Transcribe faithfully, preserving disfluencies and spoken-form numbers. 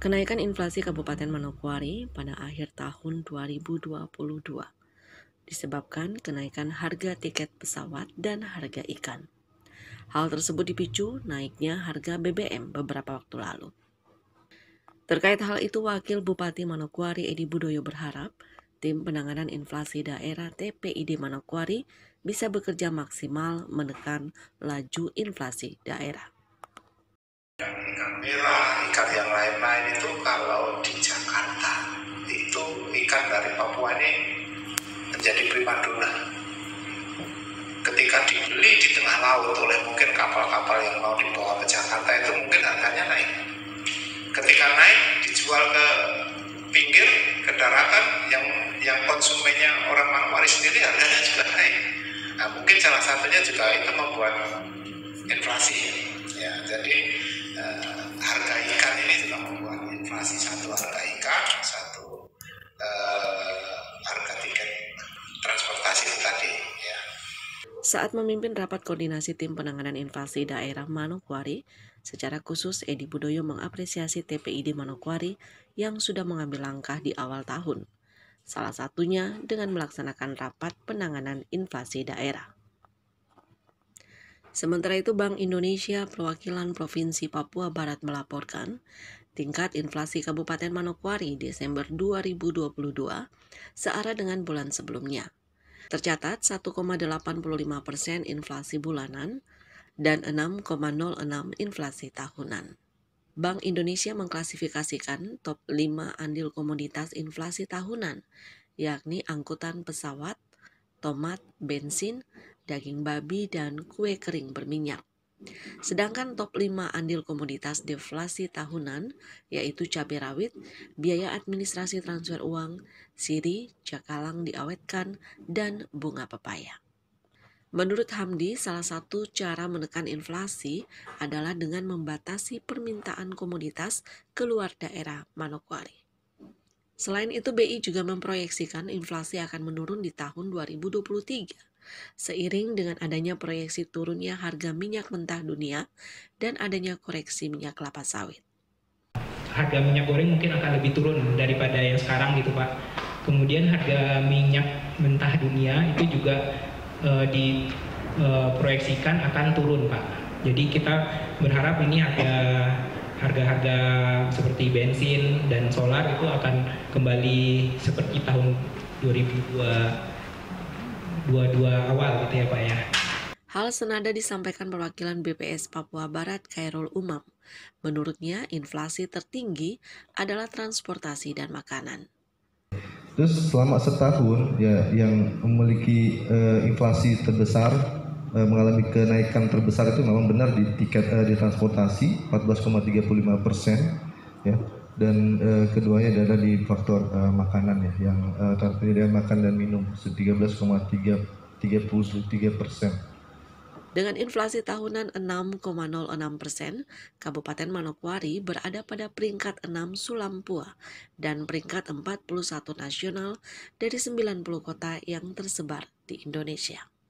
Kenaikan inflasi Kabupaten Manokwari pada akhir tahun dua ribu dua puluh dua disebabkan kenaikan harga tiket pesawat dan harga ikan. Hal tersebut dipicu naiknya harga B B M beberapa waktu lalu. Terkait hal itu, Wakil Bupati Manokwari Edi Budoyo berharap tim penanganan inflasi daerah T P I D Manokwari bisa bekerja maksimal menekan laju inflasi daerah. Yang ikan merah, ikan yang lain-lain itu kalau di Jakarta itu ikan dari Papua ini menjadi primadona. Ketika dibeli di tengah laut oleh mungkin kapal-kapal yang mau dibawa ke Jakarta itu mungkin harganya naik. Ketika naik dijual ke pinggir, ke daratan yang yang konsumennya orang Manokwari sendiri harganya juga naik. Nah, mungkin salah satunya juga itu membuat inflasi. Ya, jadi eh, harga ikan ini juga membuat inflasi. Satu harga ikan, satu eh, harga tiket transportasi itu tadi. Ya. Saat memimpin rapat koordinasi tim penanganan inflasi daerah Manokwari, secara khusus Edi Budoyo mengapresiasi T P I D Manokwari yang sudah mengambil langkah di awal tahun. Salah satunya dengan melaksanakan rapat penanganan inflasi daerah. Sementara itu, Bank Indonesia Perwakilan Provinsi Papua Barat melaporkan tingkat inflasi Kabupaten Manokwari Desember dua ribu dua puluh dua searah dengan bulan sebelumnya. Tercatat satu koma delapan lima persen inflasi bulanan dan enam koma nol enam inflasi tahunan. Bank Indonesia mengklasifikasikan top lima andil komoditas inflasi tahunan, yakni angkutan pesawat, tomat, bensin, daging babi, dan kue kering berminyak. Sedangkan top lima andil komoditas deflasi tahunan yaitu cabai rawit, biaya administrasi transfer uang, sirih, cakalang diawetkan, dan bunga pepaya. Menurut Hamdi, salah satu cara menekan inflasi adalah dengan membatasi permintaan komoditas keluar daerah Manokwari. Selain itu, B I juga memproyeksikan inflasi akan menurun di tahun dua ribu dua puluh tiga. Seiring dengan adanya proyeksi turunnya harga minyak mentah dunia dan adanya koreksi minyak kelapa sawit. Harga minyak goreng mungkin akan lebih turun daripada yang sekarang gitu Pak. Kemudian harga minyak mentah dunia itu juga e, diproyeksikan e, akan turun Pak. Jadi kita berharap ini harga harga-harga seperti bensin dan solar itu akan kembali seperti tahun dua ribu dua puluh dua awal gitu ya Pak ya. Hal senada disampaikan perwakilan B P S Papua Barat Khairul Umam. Menurutnya inflasi tertinggi adalah transportasi dan makanan. Terus selama setahun ya yang memiliki uh, inflasi terbesar uh, mengalami kenaikan terbesar itu memang benar di tiket uh, di transportasi empat belas koma tiga lima persen ya. Dan uh, keduanya adalah di faktor uh, makanan ya, yang uh, penyediaan makan dan minum tiga belas koma tiga tiga persen. Dengan inflasi tahunan enam koma nol enam persen, Kabupaten Manokwari berada pada peringkat enam Sulampua dan peringkat empat puluh satu nasional dari sembilan puluh kota yang tersebar di Indonesia.